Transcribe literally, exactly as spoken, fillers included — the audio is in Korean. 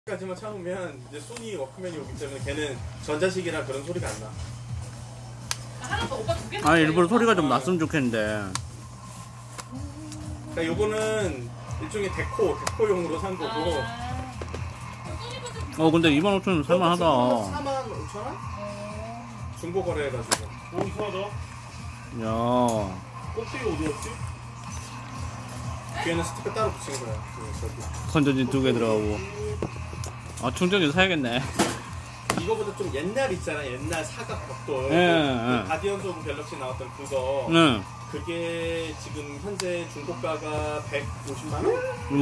까지만 참으면 이제 소니 워크맨이 오기 때문에 걔는 전자식이라 그런 소리가 안 나. 하나 더 오빠 두 개. 아 일부러 소리가 좀 났으면 좋겠는데. 그러니까 요거는 일종의 데코, 데코용으로 산 거고. 아. 어 근데 이만 오천 원 살만하다. 사만 오천 원? 중고 거래해가지고. 오 이상하다. 야. 꼭대기 어디였지? 뒤에는 스티커 따로 붙인 거야. 그 저기. 건전지 두 개 들어가고. 아 충전기 사야겠네. 이거보다 좀 옛날 있잖아. 옛날 사각 벽돌. 예, 그 예. 가디언즈 오브 갤럭시 나왔던 그거. 응. 그게 지금 현재 중고가가 백오십만 원?